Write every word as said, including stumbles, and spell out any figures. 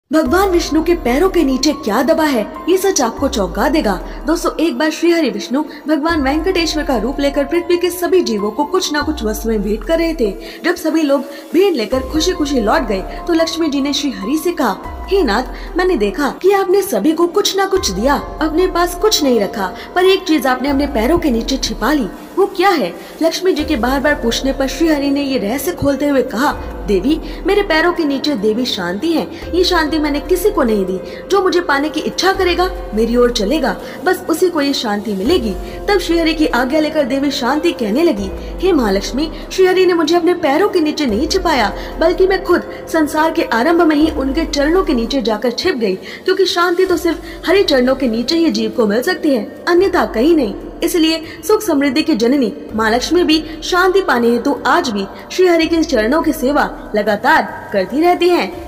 भगवान विष्णु के पैरों के नीचे क्या दबा है, ये सच आपको चौंका देगा। दोस्तों, एक बार श्री हरि विष्णु भगवान वेंकटेश्वर का रूप लेकर पृथ्वी के सभी जीवों को कुछ न कुछ वस्तुएं भेंट कर रहे थे। जब सभी लोग भेंट लेकर खुशी खुशी लौट गए तो लक्ष्मी जी ने श्री हरि से कहा, हे नाथ, मैंने देखा कि आपने सभी को कुछ न कुछ दिया, अपने पास कुछ नहीं रखा, पर एक चीज आपने अपने पैरों के नीचे छिपा ली। वो क्या है? लक्ष्मी जी के बार बार पूछने पर श्री हरि ने ये रहस्य खोलते हुए कहा, देवी, मेरे पैरों के नीचे देवी शांति है। ये शांति मैंने किसी को नहीं दी। जो मुझे पाने की इच्छा करेगा मेरी ओर चलेगा, बस उसी को ये शांति मिलेगी। तब श्री हरि की आज्ञा लेकर देवी शांति कहने लगी, हे महालक्ष्मी, श्री हरि ने मुझे अपने पैरों के नीचे नहीं छिपाया, बल्कि मैं खुद संसार के आरंभ में ही उनके चरणों के नीचे जाकर छिप गई, क्योंकि शांति तो सिर्फ हरि चरणों के नीचे ही जीव को मिल सकती है, अन्यथा कहीं नहीं। इसलिए सुख समृद्धि की जननी माँ लक्ष्मी भी शांति पाने हेतु आज भी श्री हरि के चरणों की सेवा लगातार करती रहती हैं।